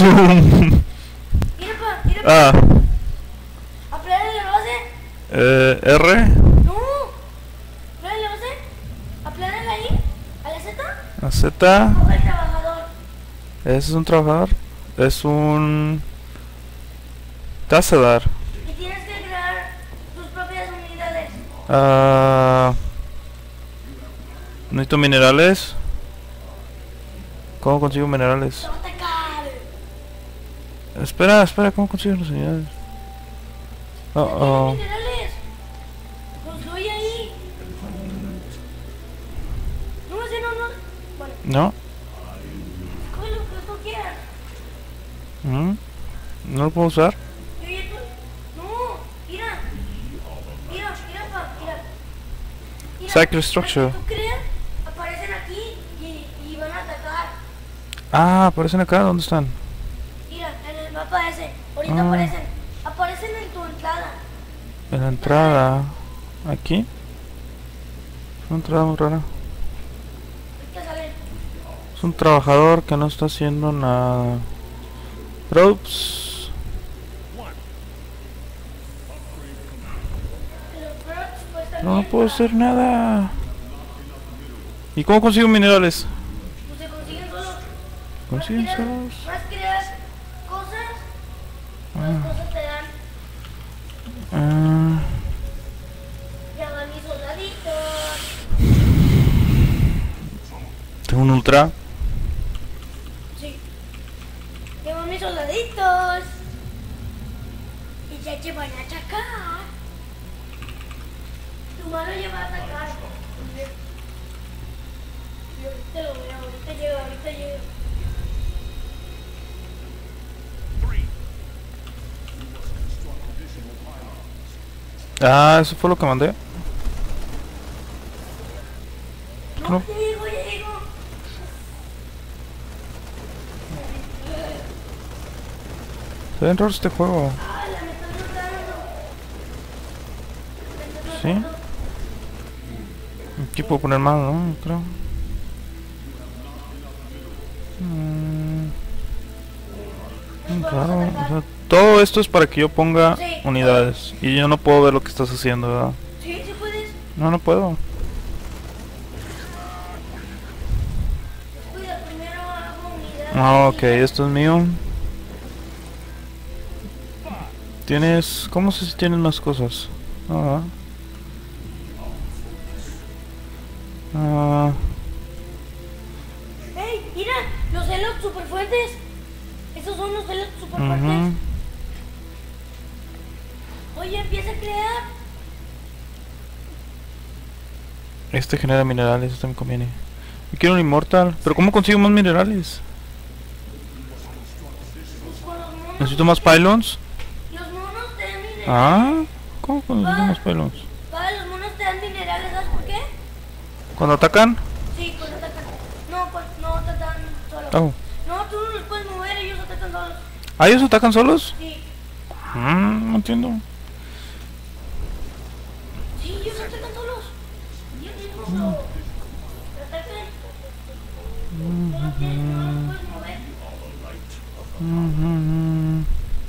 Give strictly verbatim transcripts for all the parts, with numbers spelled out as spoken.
Zoom. Mira pa, mira pa. Ah, Aplana la base. eh, R. No. Aplana la base. Aplana ahí. A la Z. La Z. Coge el trabajador. Ese es un trabajador. Es un... Te vas a dar. Y tienes que crear tus propias unidades. Ah, necesito minerales. ¿Cómo consigo minerales? Te va a atacar. Espera, espera, ¿cómo consigo los minerales? Oh, Ya oh. tienes minerales. Construye ahí. No, ese no, no. Bueno, ¿No? coge lo que tú quieras. ¿Mm? ¿No lo puedo usar? Yo ya tú. No, mira. Mira, mira, pa, mira. Mira, Sacred structure. las que tú creas aparecen aquí y, y van a atacar. Ah, aparecen acá, ¿dónde están? Mira, en el mapa ese. Ahorita Ah. aparecen. Aparecen en tu entrada. En la entrada. ¿Aquí? Es una entrada muy rara. Ahorita salen. Es un trabajador que no está haciendo nada. Ropes. Los birds pues también. No puedo hacer nada. ¿Y cómo consigo minerales? Pues se consiguen solos. ¿Consiguen Más creas- solos? Más creas cosas. Las Ah. cosas te dan. Ah, Ya van mis soldaditos. tengo un ultra. Sí. Ya van mis soldaditos. Y ya te van a atacar. Tu mano ya va a atacar. Y ahorita lo veo, ahorita llega, ahorita llega. Ah, eso fue lo que mandé. No, No. ya llegó, ya llegó. Se ve raro este juego. Ah, la me están matando. ¿Sí? Aquí puedo poner más, ¿no? Creo. Mm, Claro, o sea, todo esto es para que yo ponga Sí. unidades. Y yo no puedo ver lo que estás haciendo, ¿verdad? Sí, sí puedes. No, no puedo. Cuida, primero hago unidades. Ah, ok, esto es mío. Tienes... ¿Cómo sé si tienes más cosas? Ah. Ah. ¡Ey! Mira, los celos super fuertes. Esos son los celos super Ujú. fuertes. Oye, empieza a crear. Este genera minerales, esto me conviene. Yo quiero un inmortal, pero ¿cómo consigo más minerales? Pues con los monos. Necesito más pylons. Los monos te dan minerales. Ah, ¿cómo que necesito más pylons? Va, los monos te dan minerales, ¿sabes por qué? ¿Cuando atacan? Sí, cuando atacan. No, cuando no te dan solos. Oh. No, tú no los puedes mover, ellos atacan solos. ¿Ah, ellos atacan solos? Sí. Mm, no entiendo. Sí, ellos atacan solos. Ellos mismos lo atacan. No los tienes, no los puedes mover. Mhm.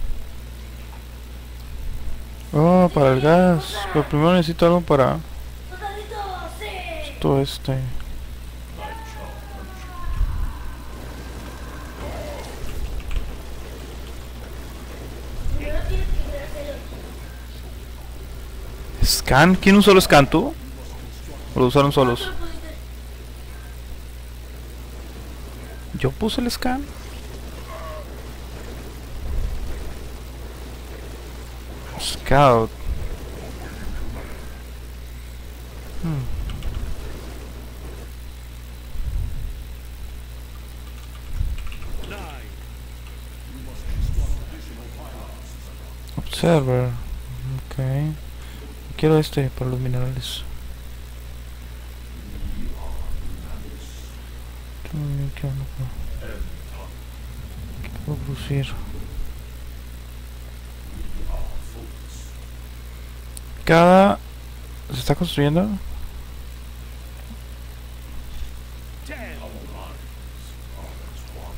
Oh, para el gas. Pero primero necesito algo para Soldadito, sí. todo este. Primero tienes que crear celos. ¿Scan? ¿Quién usó el scan, tú? ¿O lo usaron ¿Tú solos? lo pusiste? ¿Yo puse el scan? Scout. Hmm. Observer. Ok. Quiero este para los minerales. ¿Qué onda? ¿Qué puedo producir? Cada... ¿Se está construyendo?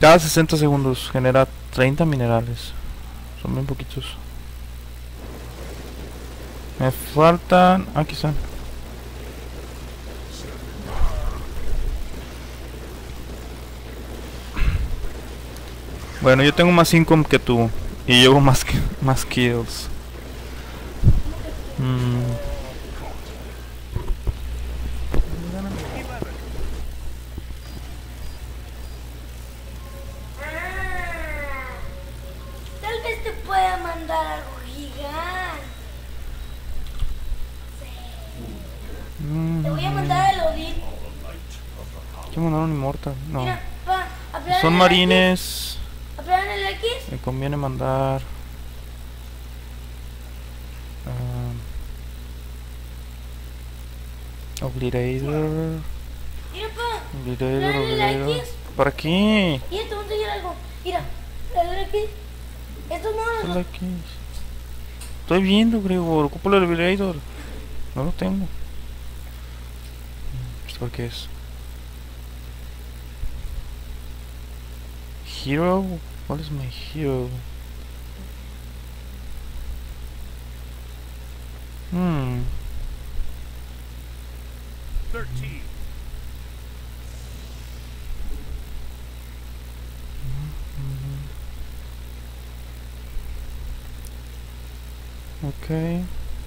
Cada sesenta segundos genera treinta minerales. Son bien poquitos. Me faltan... Aquí están. Bueno, yo tengo más income que tú. Y llevo más, más kills. Mm. Tal vez te pueda mandar algo gigante. Mm. Te voy a mandar el Odín. ¿Qué mandaron Immortal? No. Mira, pa, apretan Son el marines. X. Apretan el X. Me conviene mandar. Um, Obliterator. Mira, pa. Obliterator, Dale la Obliterator. X. ¿Para qué? Mira, te voy a enseñar algo. Mira, dale X. Estos monos. Hola, ¿qué es? Estoy viendo, Gregor. Ocupo el Obliterator. No lo tengo. ¿Esto por qué es? Hero? What is my hero? Hmm. thirteen. Okay.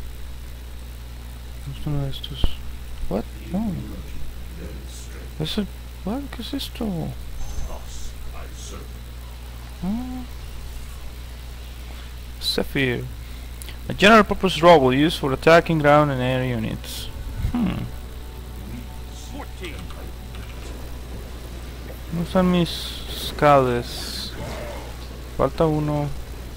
Es uno de estos. What? No. ¿Es el... What? ¿Qué es esto? Ah. Zephyr. A general purpose rifle used for attacking ground and air units. Hmm. fourteen. ¿Dónde están mis scouts? Falta uno.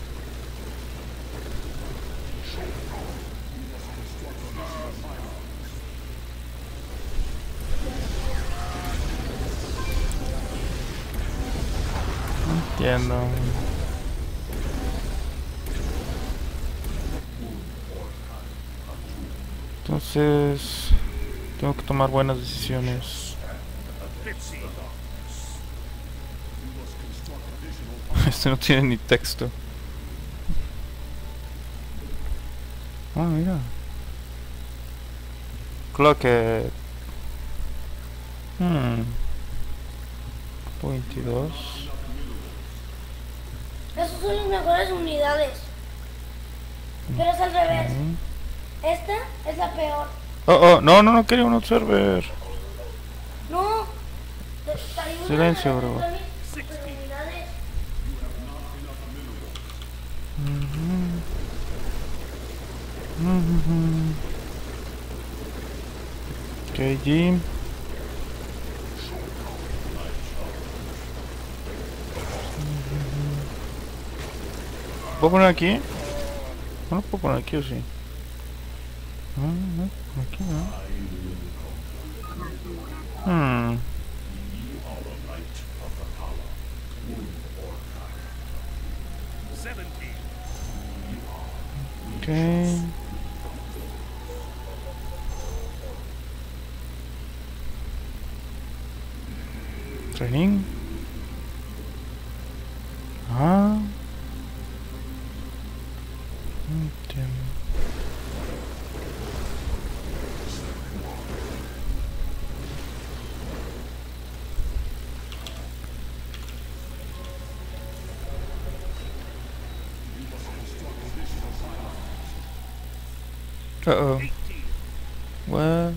No entiendo. Entonces tengo que tomar buenas decisiones. fifteen. Este no tiene ni texto. Ah, mira. Clocket. Hmm. veintidós. Esas son las mejores unidades. Pero es al revés. Mm. Esta es la peor. Oh, oh, no, no, no quería un observer. No. Te- te ayuda Silencio, a bro. encontrar mis unidades. Mhm. Ok, Jim. ¿Puedo poner aquí? No lo puedo poner aquí o sí. No, no, aquí no. Hmm. seventeen. Ok. Training. Ah. Entiendo. Uh oh. eighteen. What?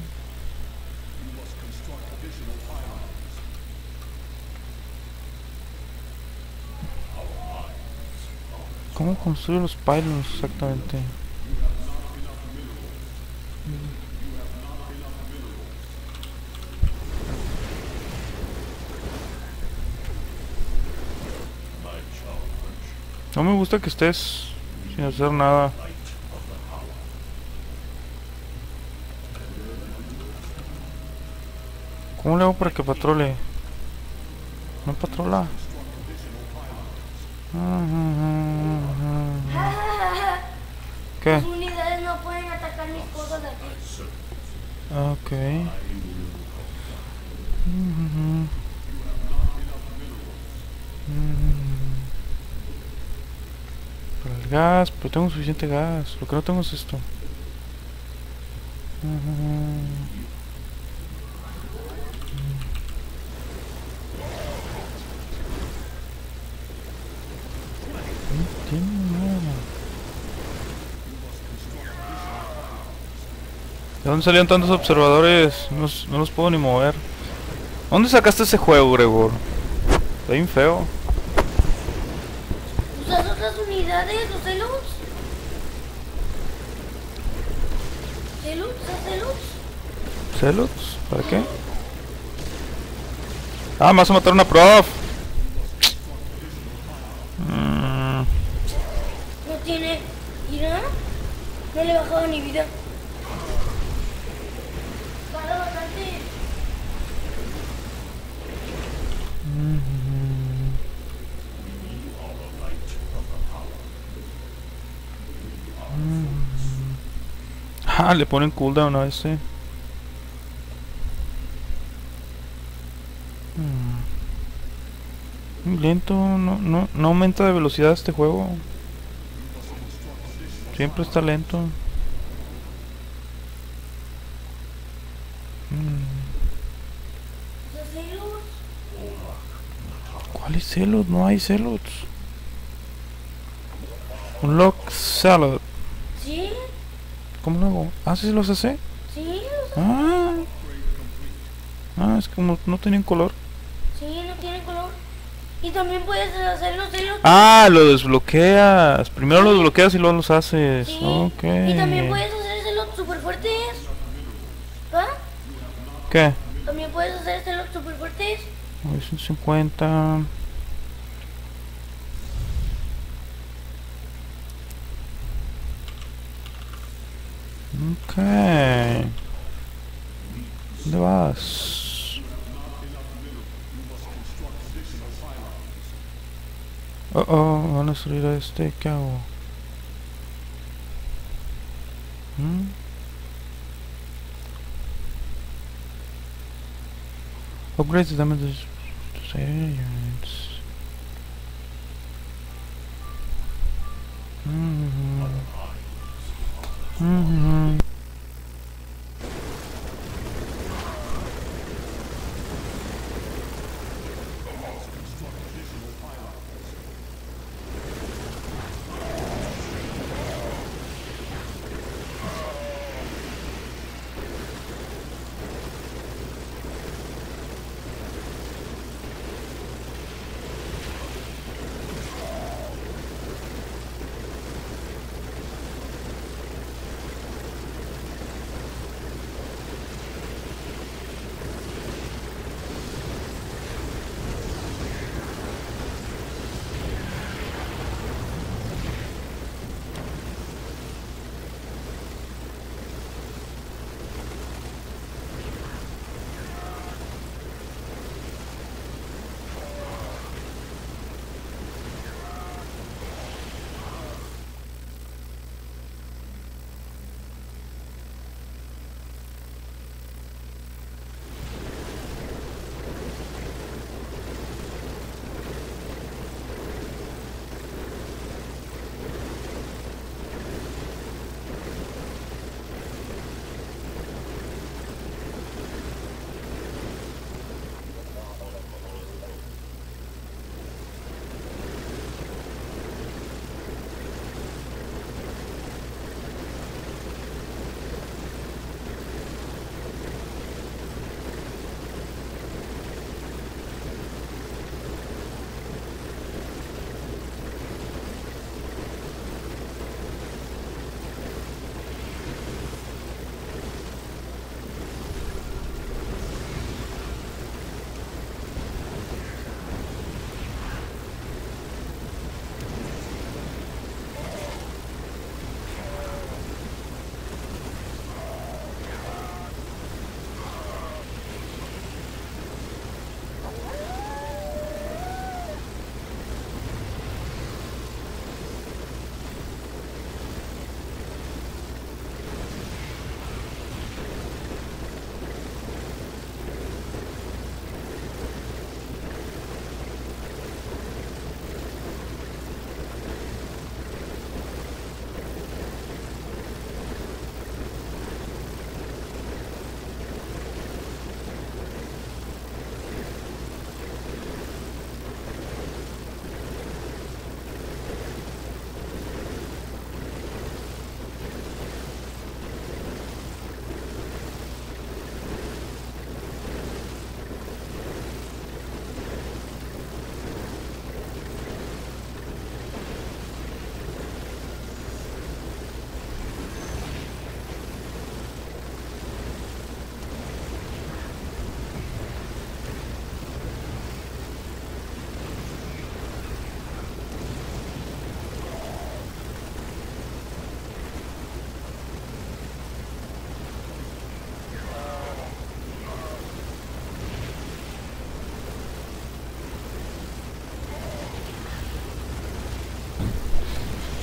¿Cómo construyo los pylons exactamente? No me gusta que estés sin hacer nada. ¿Cómo le hago para que patrole? No patrola. ¿Qué? Las unidades no pueden atacar mis cosas de aquí. Ok. gas, pero tengo suficiente gas. Lo que no tengo es esto. No tiene nada. ¿De dónde salieron tantos observadores? No, los- no los puedo ni mover. ¿Dónde sacaste ese juego, Gregor? Está bien feo. ¿Usas otras unidades, los celos? ¿Celos? ¿Usas celos? ¿Celots? ¿Para qué? Ah, me vas a matar una prof. Mm, No tiene ira. No le he bajado ni vida. Para bastante. Ah, le ponen cooldown a ese. Mm. Muy lento, no, no, no aumenta de velocidad este juego. Siempre está lento. Mm. ¿Usas celos? ¿Cuáles celos? No hay celos. Unlock salad. ¿Sí? ¿Cómo lo hago? Ah, ¿sí los hace? ¿Sí? Ah. Ah, es como no tenían color. Sí, no tiene color. Y también puedes hacer los celos. Ah, lo desbloqueas. Primero lo desbloqueas y luego los haces. Sí. Ok. Y también puedes hacer celos super fuertes. ¿Va? ¿Qué? También puedes hacer celos super fuertes. ciento cincuenta. Ok. ¿Dónde vas? Oh, oh, van a destruir a este. ¿Qué hago? ¿Mm? Upgrades the damage to units. Mm-hmm. Mm-hmm.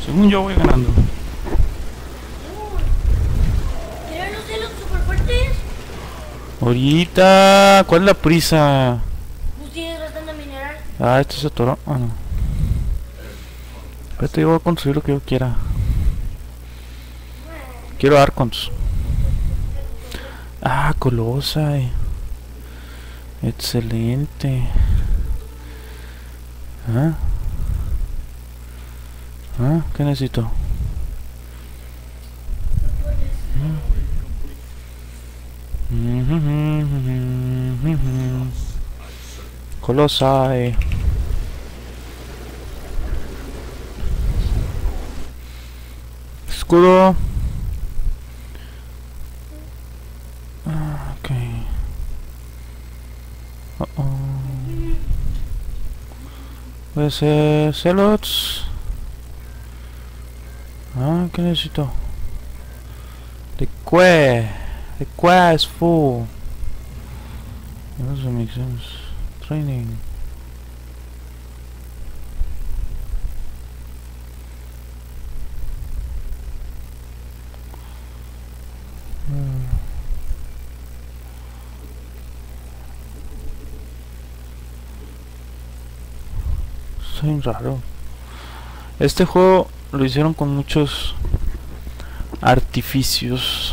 Según yo voy ganando. ¿Eran los celos super fuertes? Ahorita, ¿cuál es la prisa? Pues tienes bastante mineral. Ah, este se atoró. Ah, no. Espérate, yo voy a construir lo que yo quiera. Quiero Archons. Ah, Colossae. Excelente. ¿Ah? ¿Ah? ¿Qué necesito? Colossae. Escudo. Ah, ok. Uh -oh. Puede ser Celots. Ah, ¿qué necesito? The que. The que is full. That doesn't make sense. Training. Hmm. Soy raro. Este juego lo hicieron con muchos artificios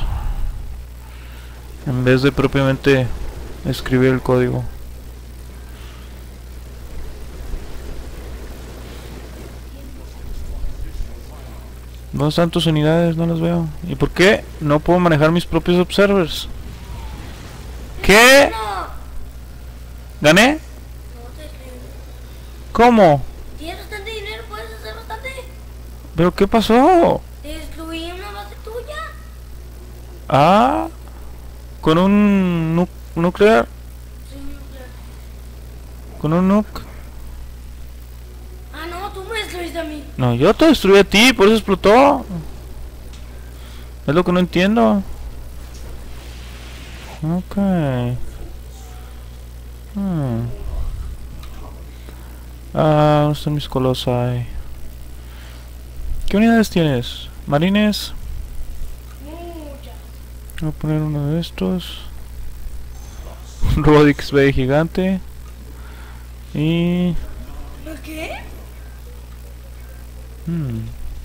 en vez de propiamente escribir el código. ¿Dónde están tus unidades? No las veo. ¿Y por qué no puedo manejar mis propios observers? ¿Qué? No. ¿Gané? No te escribo. ¿Cómo? Tienes bastante dinero, puedes hacer bastante. ¿Pero qué pasó? Destruí una base tuya. Ah, con un nu nuclear, Sí, nuclear. con un nuke. Ah, no, tú me destruiste a mí. No, yo te destruí a ti, por eso explotó. Es lo que no entiendo. Ok. Hmm. Ah, ¿dónde están mis Colossae? ¿Qué unidades tienes? Marines. Muchas. Voy a poner uno de estos. Rodix B gigante. Y... ¿Por qué? Hmm.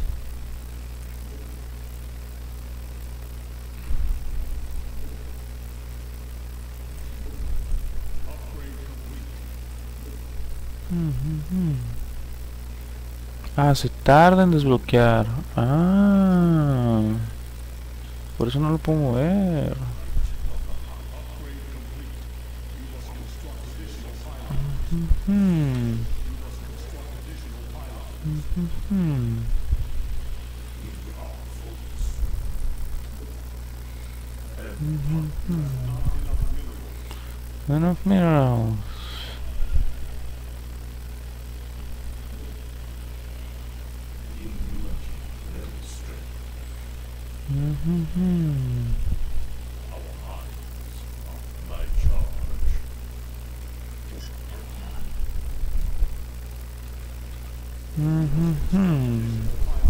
Mm-hmm. Ah, se tarda en desbloquear. Ah, por eso no lo puedo mover. Mm-hmm. Mm-hmm. Mm-hmm. Enough minerals. Mm-hmm. Mm-hmm.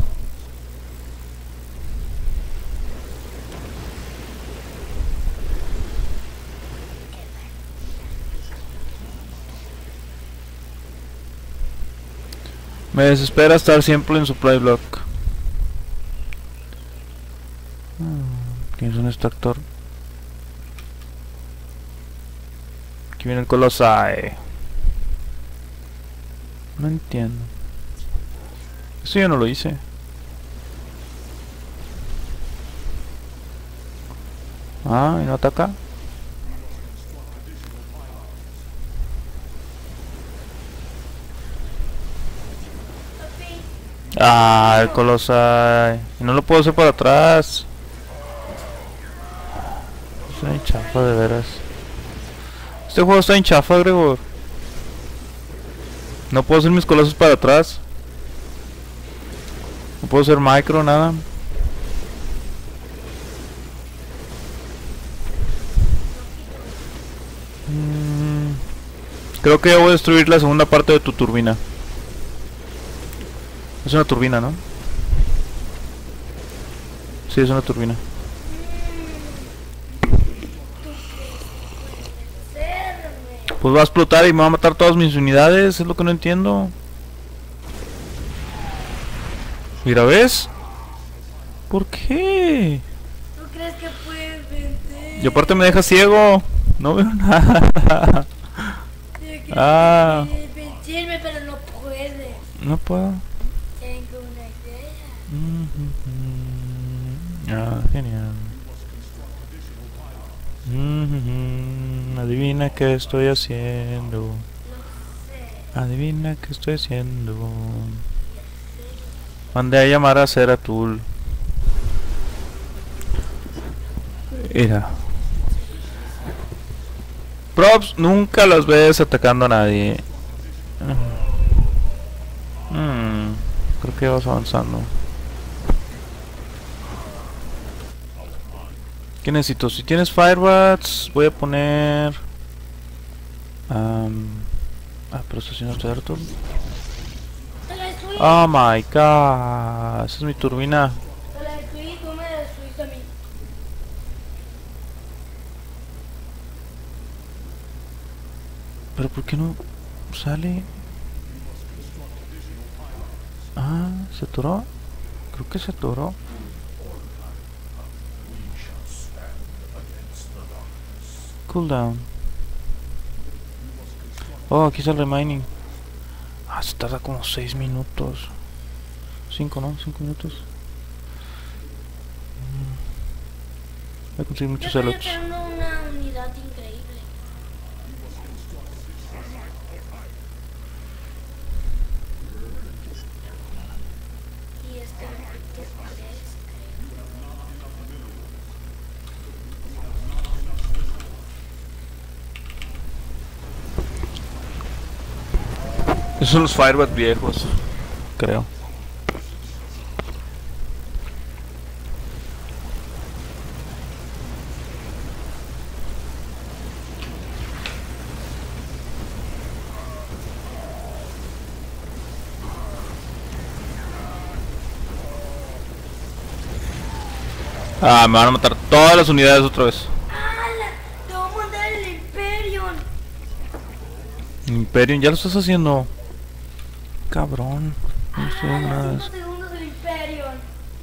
Me desespera estar siempre en supply block. ¿Quién es un extractor? Aquí viene el Colossae. No entiendo. Eso yo no lo hice. Ah, ¿y no ataca? Ah, el Colossae. Y no lo puedo hacer para atrás. Está en chafa de veras. Este juego está en chafa, Gregor. No puedo hacer mis colosos para atrás. No puedo hacer micro, nada. Mm, creo que voy a destruir la segunda parte de tu turbina. Es una turbina, ¿no? Sí, es una turbina. Serme. Pues va a explotar y me va a matar todas mis unidades, es lo que no entiendo. Mira, ¿ves? ¿Por qué? ¿Tú crees que puedes vencer? Y aparte me deja ciego. No veo nada. Yo creo que Ah. puedes vencerme, pero no puedes. No puedo. Tengo una idea. Ah, genial. Adivina qué estoy haciendo. Lo sé. Adivina qué estoy haciendo. Mandé a llamar a Seratul. Mira. Props, nunca los ves atacando a nadie. Mm, creo que vas avanzando. ¿Qué necesito? Si tienes Firebats, voy a poner... Um, ah, pero está haciendo Seratul. Te la destruí. Oh my god, esa es mi turbina. Te la destruí, tú me la destruiste a mí. Pero ¿por qué no sale? Ah, ¿se atoró? Creo que se atoró. Cooldown. Oh, aquí está el remining. Ah, se tarda como seis minutos. cinco, ¿no? cinco minutos. Mm. Voy a conseguir Yo muchos estoy celots. teniendo una unidad increíble. Y este es Esos son los Firebats viejos, creo. Ah, me van a matar todas las unidades otra vez. ¡Hala! Te voy a mandar el Imperium. Imperium, ya lo estás haciendo. Cabrón. No estoy haciendo nada de cinco eso. segundos el Imperium.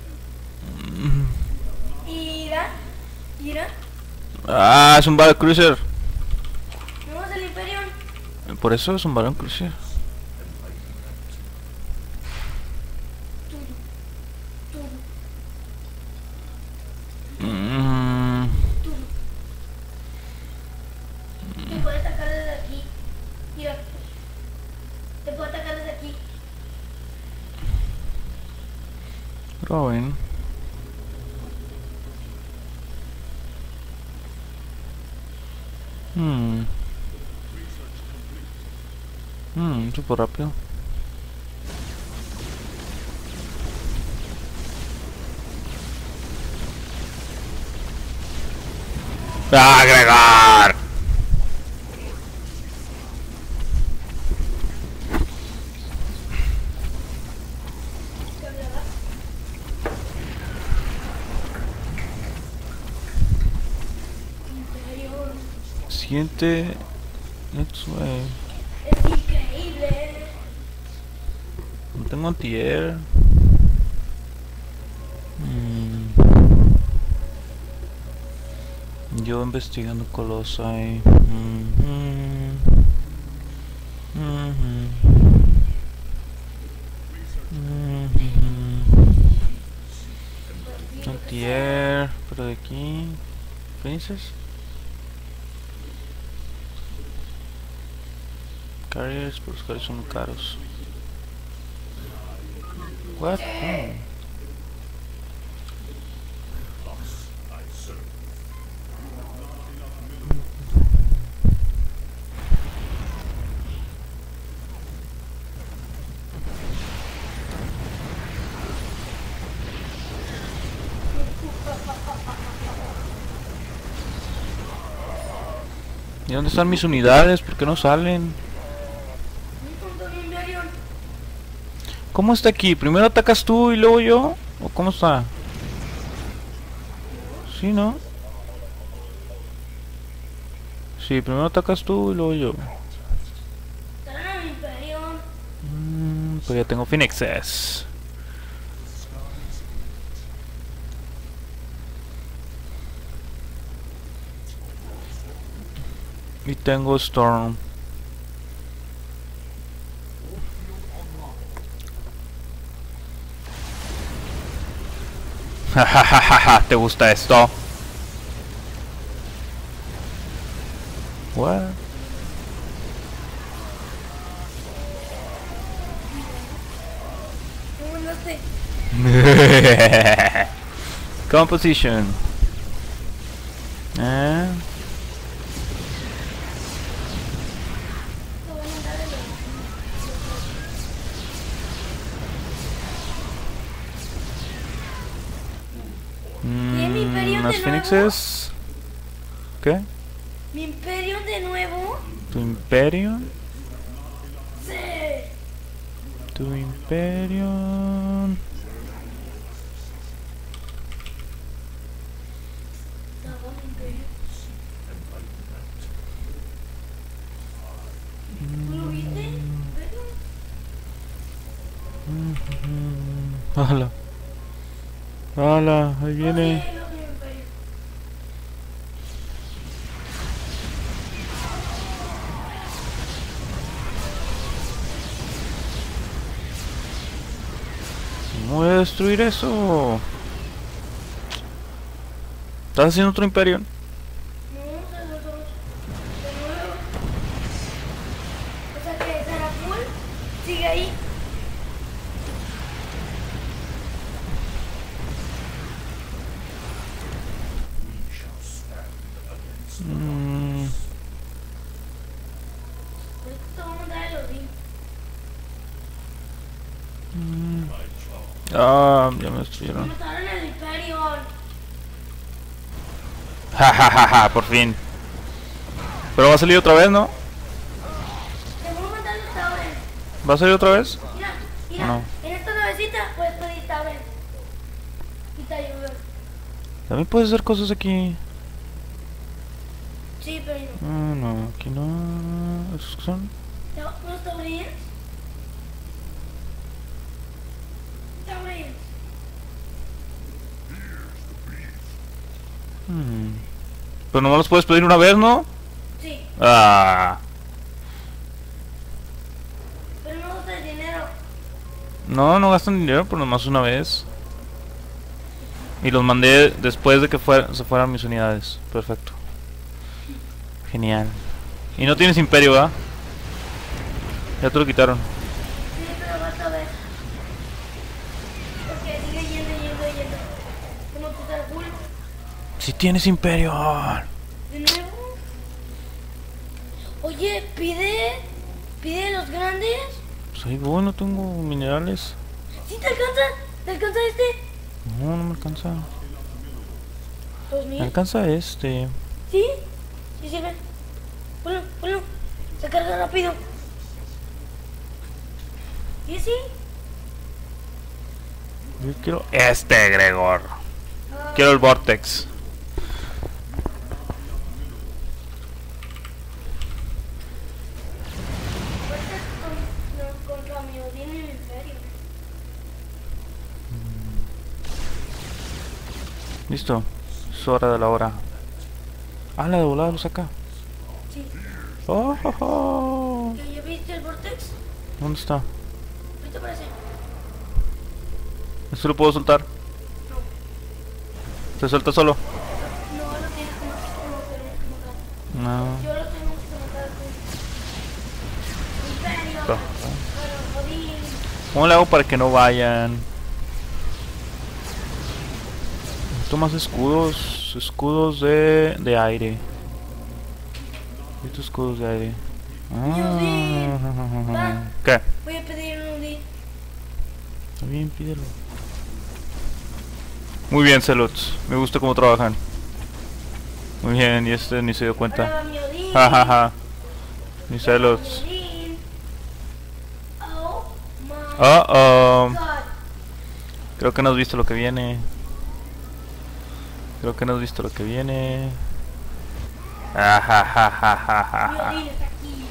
Mira, mira. Ah, es un Battle Cruiser. ¿Vemos el Imperium? Por eso es un Battle Cruiser. Tú, Mm, tú. Te puede atacar desde aquí. Mira. Te puede atacar desde aquí. Robin. Hmm. Hmm, súper rápido. ¡Agregar! Imperium. Siguiente. Next way. Es increíble. No tengo anti-air. Mm. Yo investigando Colossi. Mm-hmm. Mm-hmm. Mm-hmm. Anti-air. Pero de aquí. Princess. Carriers, pero los carriers son muy caros. What? Oh. ¿Y dónde están mis unidades? ¿Por qué no salen? Un montón de Imperium. ¿Cómo está aquí? ¿Primero atacas tú y luego yo? ¿O cómo está? Sí, ¿no? Sí, primero atacas tú y luego yo. Estarán a mi imperio. Mm, pues ya tengo Phoenixes. Y tengo Storm. Jajajaja, ¿te gusta esto? What? No, no sé. Composition. Eh. Te voy a mandar el Mm, mi Imperium ¿Más de Phoenixes? ¿Qué? ¿Mi imperio de nuevo? ¿Tu imperio? Sí. Tu imperio. Estaba mi imperio. ¿Tú lo viste? ¿Imperio? Hala. Hala, ahí viene. Sí, lo vi, mi imperio. ¿Cómo voy a destruir eso? ¿Estás haciendo otro imperio? No, se volvió de nuevo. O sea que Sarapul sigue ahí. Mm, Ahorita te voy a mandar el Odín. mm. Ah, ya me Me destruyeron. mataron el imperio. Jajajaja, por fin. Pero va a salir otra vez, ¿no? Te voy a mandar los Tauren. ¿Va a salir otra vez? Mira, mira. No. En esta navecita puedes pedir Tauren. Y te ayudan. También puedes hacer cosas aquí. Sí, pero no. Ah, no, aquí no. ¿Esos qué son? ¿Los Taurens? Taurens. Hmm. Pero no los puedes pedir una vez, ¿no? Sí, Ah. pero no gusta el dinero. No, no gastan dinero, pero nomás una vez. Y los mandé después de que fuera- se fueran mis unidades. Perfecto. Genial. Y no tienes imperio, ¿verdad? Ya te lo quitaron. Sí, pero vas a ver. Porque sigue yendo, yendo, yendo. Como tu Sarapul. Si tienes imperio. De nuevo. Oye, pide. Pide los grandes. Pues ahí voy, no tengo minerales. ¿Sí te alcanza? ¿Te alcanza este? No, no me alcanza. Dos Me mil. alcanza este. ¿Sí? Sí, sirve. Ponlo, ponlo. Se carga rápido. ¿Y sí? Yo quiero este, Gregor. Quiero el Vortex. Fuerzas con, no, contra mi Odín y mi imperio. Listo. Es hora de la hora. Ah, la de volada lo saca. Sí. Oh, oh, oh. ¿Ya, ya viste el Vortex? ¿Dónde está? Ahorita aparece. ¿Esto lo puedo soltar? ¿Se suelta solo? No, lo tienes que matar. No, lo tienes que matar. No. Yo lo tengo que matar tú. Imperio. Está. Bueno, Odín. ¿Cómo le hago para que no vayan? Necesito más escudos. Escudos de, de aire. Estos escudos de aire. Ah. ¿Qué? Voy a pedir un Odín. Está bien, pídelo. Muy bien, Celots. Me gusta cómo trabajan. Muy bien, y este ni se dio Ahora cuenta. va mi Odín. Jajaja. Ni Mi Celots. Odín. Oh my Oh, oh. God. Creo que no has visto lo que viene. Creo que no has visto lo que viene. Ajajajajaja. Mi Odín está aquí.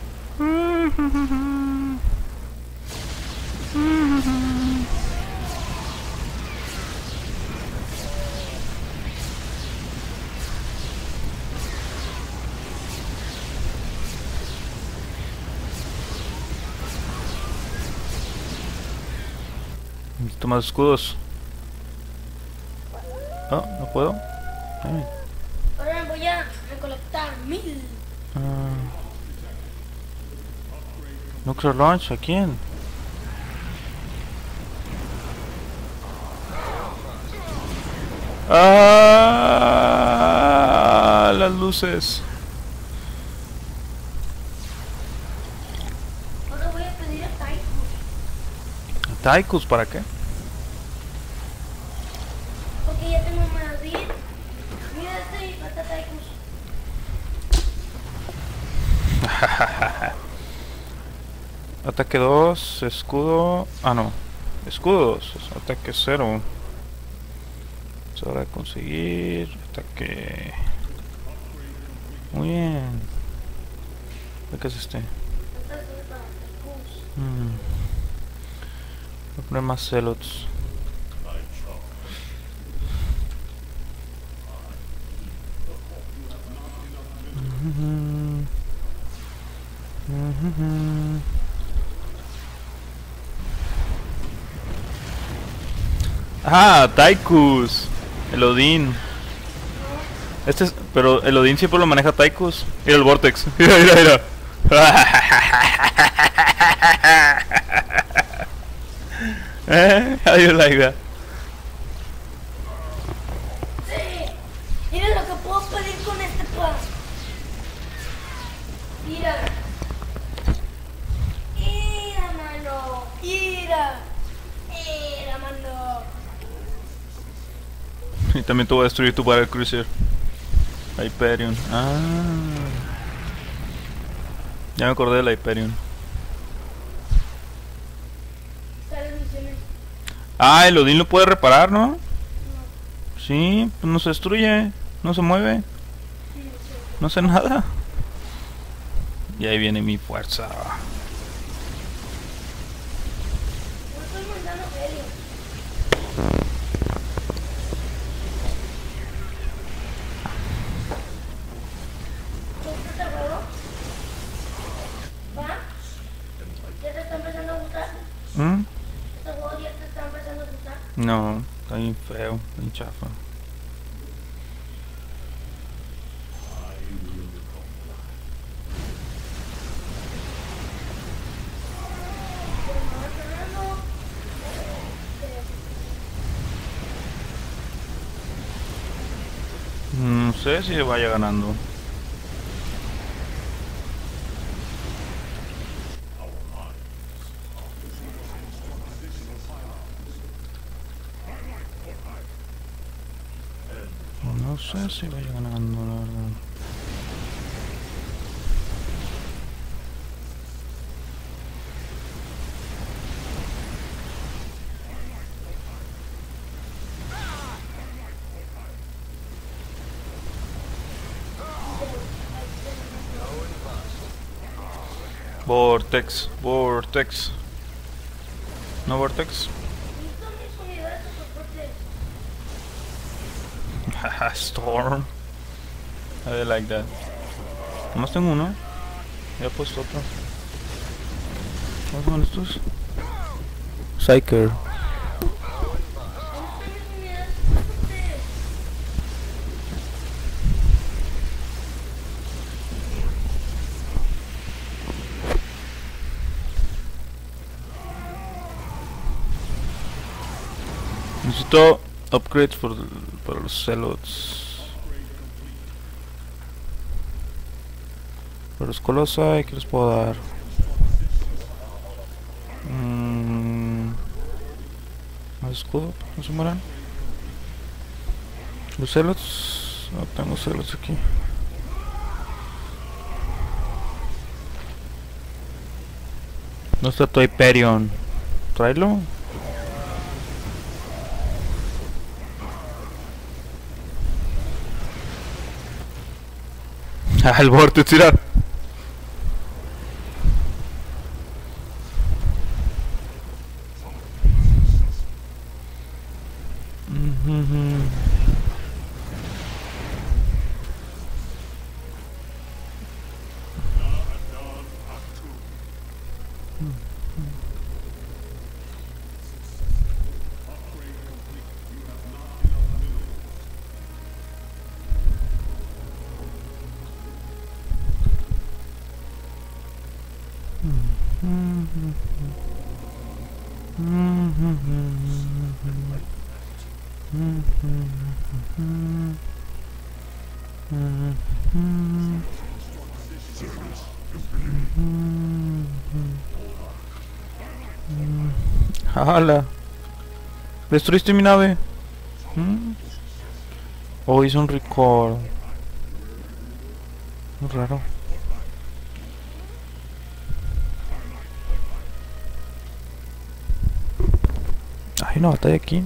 Necesito más escudos. Oh, no puedo. Ay. Ahora voy a recolectar mil. Ah. Nuclear launch, ¿a quién? Ah, las luces. Ahora voy a pedir a Tychus. Tychus, ¿para qué? Porque ya tengo Madrid. Mira este y falta Tychus. Ataque dos, escudo... Ah, no. Escudo dos, ataque cero. Es hora de conseguir... Ataque... Muy bien. ¿Qué es este? Entonces para Tychus. Mm. Voy a poner más celots. Ah, Tychus, el Odín. Este es, pero el Odín siempre lo maneja Tychus. Mira el Vortex. Mira, mira, mira. Eh, how you like that? Sí. Mira lo que puedo pedir con este pan. Mira. Mira, mano. Mira. Mira, mano. Y también te voy a destruir tu Battle Cruiser. Hyperion. Ah. Ya me acordé de la Hyperion. Salen misiones. Ah, el Odín lo puede reparar, ¿no? Sí, pues no se destruye, no se mueve, Sí, sí. no hace nada. Y ahí viene mi fuerza. No estoy mandando helio. ¿Te gusta este juego? ¿Va? ¿Ya te está empezando a gustar? ¿Mm? ¿Este juego ya te está empezando a gustar? No, está bien feo, bien chafa. Pero no vas ganando. No sé si vaya ganando. No sé si vaya ganando, la verdad. Vortex, Vortex. ¿No Vortex? Listo, mis unidades super fuertes. Haha, Storm. I like that. Nomás tengo uno. Ya he puesto otro. ¿Cuáles son estos? Psyker. ¿Dónde están mis unidades super fuertes? Necesito upgrades por, para los celots. Para los Colossi, ¿qué les puedo dar? Mm, ¿Más escudo? ¿No se mueran? Los celots. No tengo celots aquí. No está tu Hyperion. Tráelo. Ah, el vortex, tira. ¡Hala! ¿Destruiste mi nave? ¿Mm? Oh, hizo un record. Muy raro. Hay una batalla aquí.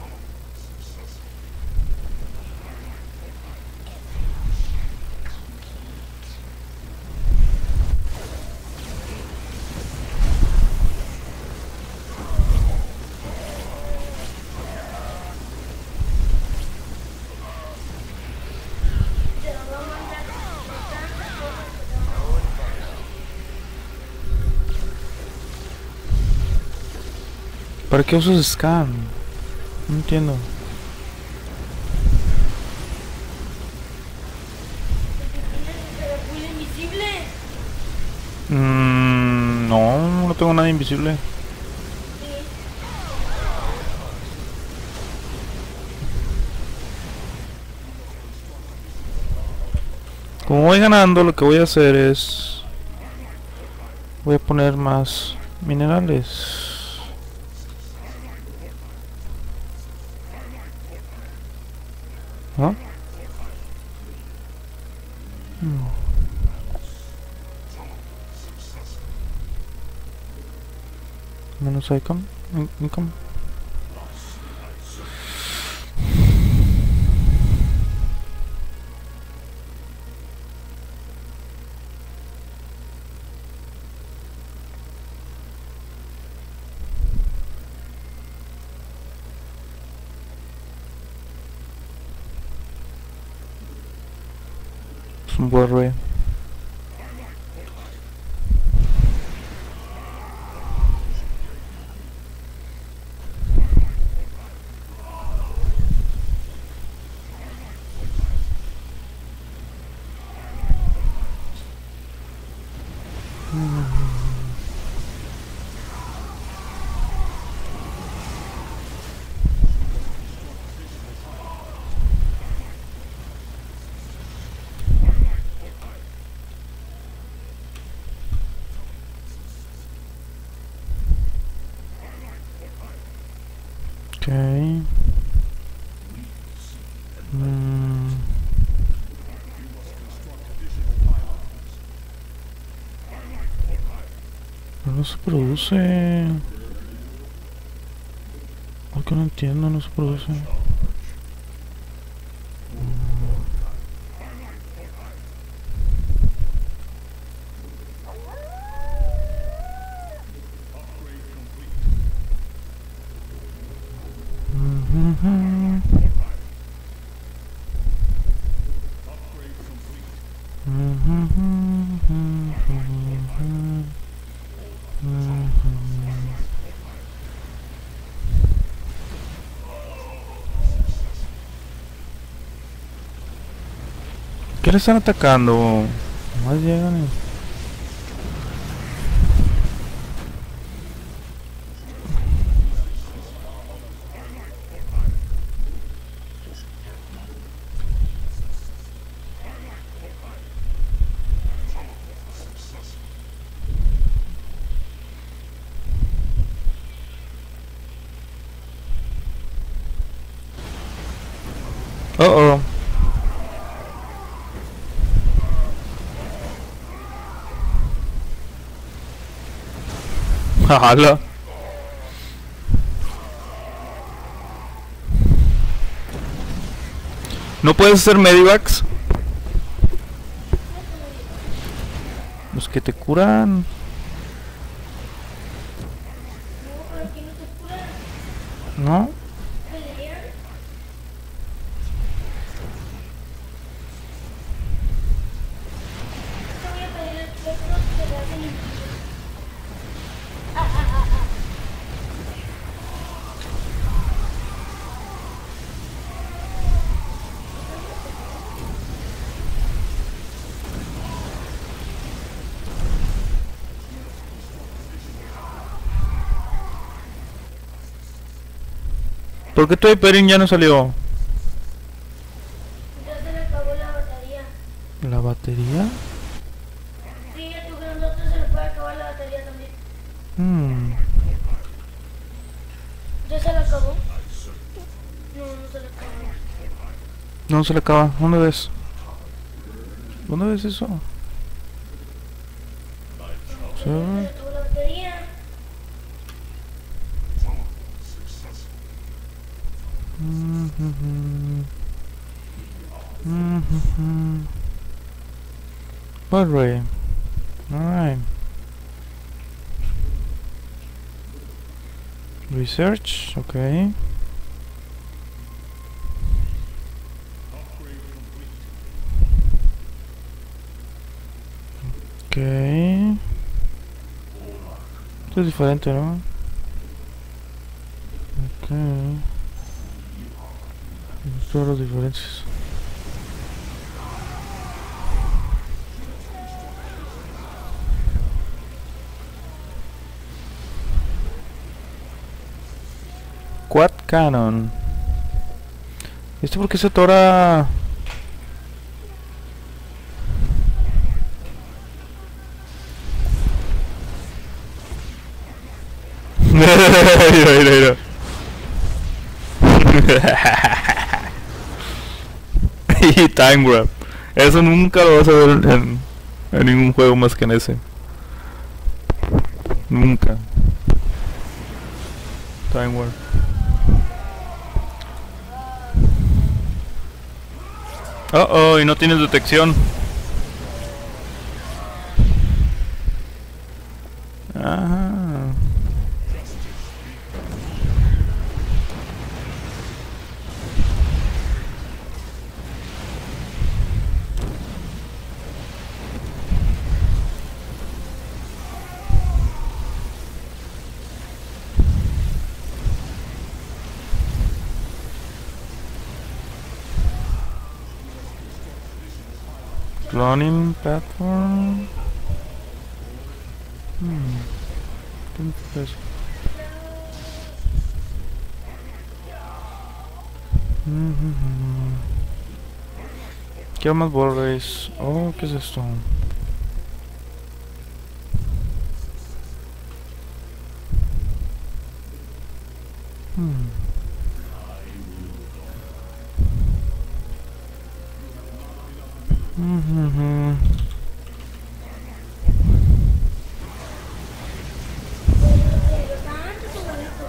¿Para qué usas scan? No entiendo. ¿Muy invisible? Mm, no, no tengo nada invisible. Como voy ganando, lo que voy a hacer es... voy a poner más minerales. ¿No? Hmm. Menos icon, in income. Es un buen rey. Okay. Mm. No se produce. Porque no entiendo, no se produce. ¿Qué le están atacando? Más llegan y... Uh oh. ¡Hala! ¿No puedes hacer medivacs? Pues que te curan. No, pero aquí no te curan. ¿No? Pelean. Te voy a pedir el espectro que te hacen invisible. Ah, ah, ah, ah. ¿Por qué tu Hyperion ya no salió? Ya se le acabó la batería. ¿La batería? Sí, a tu grandote se le puede acabar la batería también. Hmm. ¿Ya se le acabó? No, no se le acabó. No se le acaba. ¿Dónde ves? ¿Dónde ves eso? Se le acabó la batería. What ray? Alright. Research, okay. Okay. Esto es diferente, ¿no? Okay. Todas las diferencias. Quad Cannon. ¿Esto por qué se atora? Mira, mira, mira. Y Time Warp. Eso nunca lo vas a ver en, en ningún juego más que en ese. Nunca. Time Warp. Oh, oh, y no tienes detección. Ajá. Cloning platform. Hmm. ¿Qué es eso? Mm-hmm. Quiero más bordes. Oh, ¿qué es esto? Hmm. Mm-hmm. Bastante tu bonito.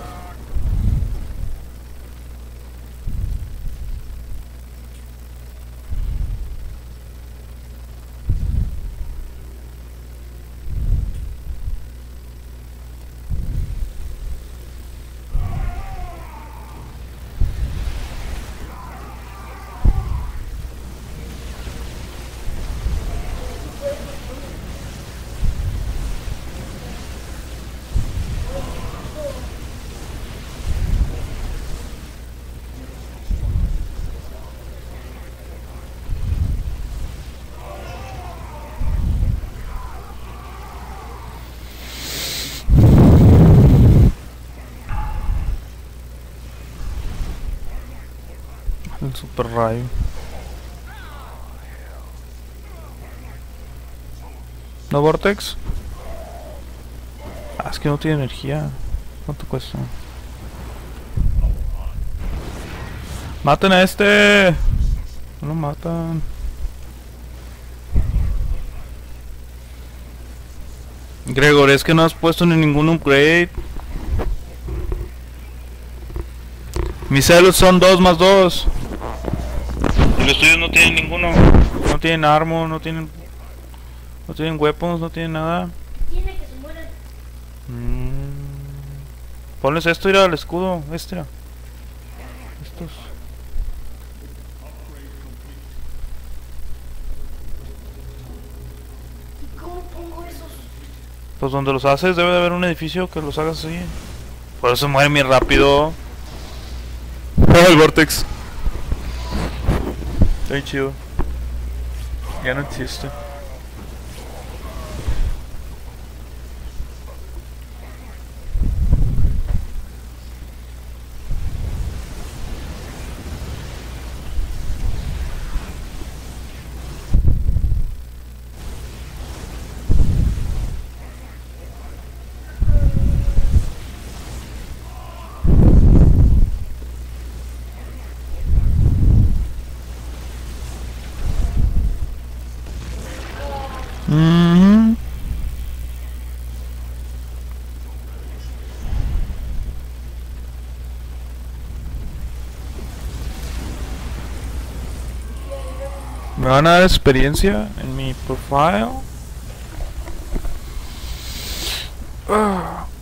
El super rayo. ¿No Vortex? Ah, es que no tiene energía. ¿Cuánto cuesta? ¡Maten a este! No lo matan. Gregor, es que no has puesto ni ningún upgrade. Mis celos son dos más dos. Y los tuyos no tienen ninguno. No tienen armor, no tienen No tienen weapons, no tienen nada. Tiene que se mueran. Mm. Ponles esto, ir al escudo. Este era. Estos. ¿Y cómo pongo esos? Pues donde los haces debe de haber un edificio que los hagas así. Por eso muere muy rápido. Oh, el Vortex. Está bien chido. Ya no existe. Mm-hmm. Me van a dar experiencia en mi profile. Ah.